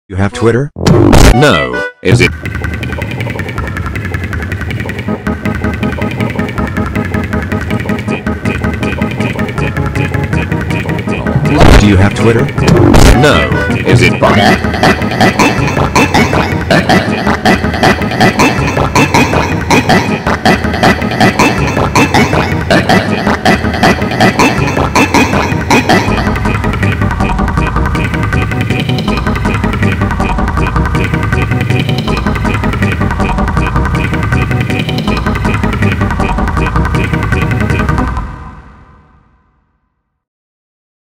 You have Twitter? No, is it? Do you have Twitter? No, is it?